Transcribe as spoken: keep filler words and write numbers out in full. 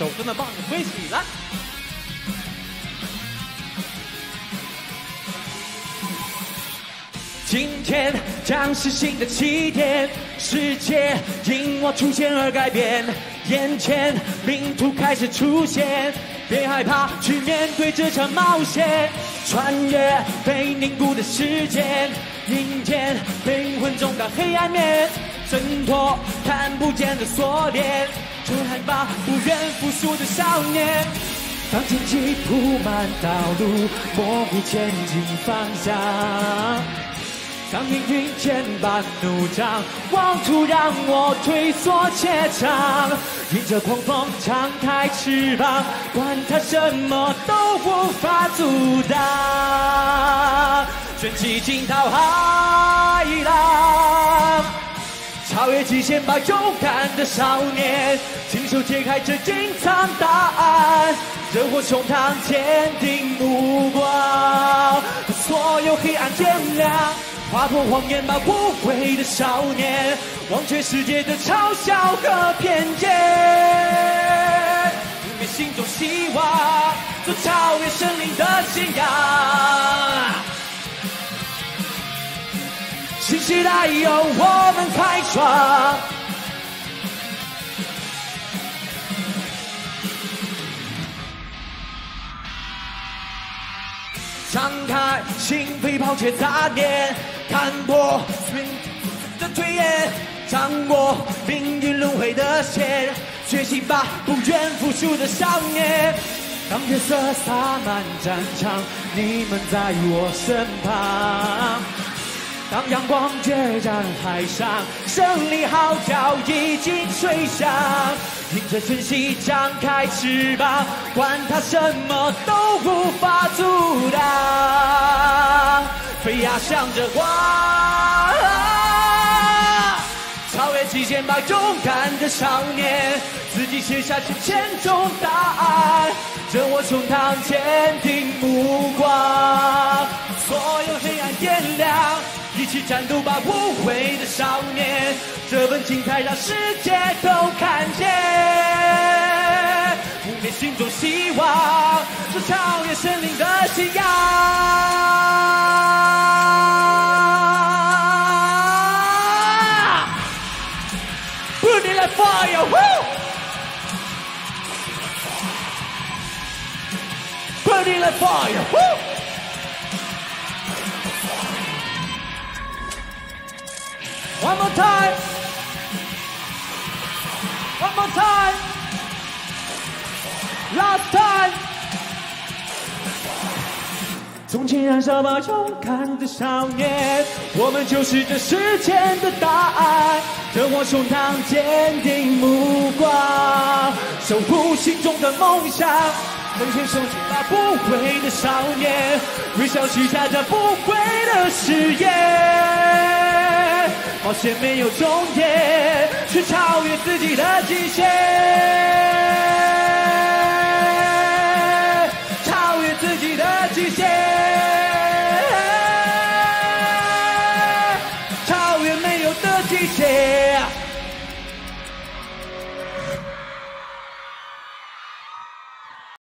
手真的棒，挥起来！今天将是新的起点，世界因我出现而改变，眼前领土开始出现，别害怕去面对这场冒险，穿越被凝固的时间，迎接灵魂中的黑暗面，挣脱看不见的锁链，冲害吧不愿服输的少年。当荆棘铺满道路，模糊前进方向，当命运剑拔弩张，妄图让我退缩怯场，迎着狂风敞开翅膀，管它什么都无法阻挡，卷起惊涛骇浪，超越极限吧，勇敢的少年，亲手揭开这隐藏答案，热火胸膛，坚定目光，把所有黑暗点亮，划破谎言吧，无畏的少年，忘却世界的嘲笑和偏见，不灭心中希望，做超越生灵的信仰。新时代由我们开创，敞开心扉，抛却杂念，看破的推演，掌握命运轮回的线，觉醒吧，不愿服输的少年。当月色洒满战场，你们在我身旁。当阳光决战海上，胜利号角已经吹响，迎着晨曦张开翅膀，管它什么都无法阻挡，飞呀向着光，超越极限吧，勇敢的少年，自己写下这千种答案，热我胸膛，坚定目光，所有黑暗点亮，一起战斗吧，无畏的少年，这份精彩让世界都看见，不灭心中希望，是超越生灵的信仰。Put it like fire, woo! Put it like fire, woo! One more time. One more time. Last time. 从前燃烧吧，勇敢的少年，我们就是这世间的答案。热我胸膛，坚定目光，守护心中的梦想。门前手起那不悔的少年，微笑许下这不悔的誓言。冒险没有终点，去超越自己的极限。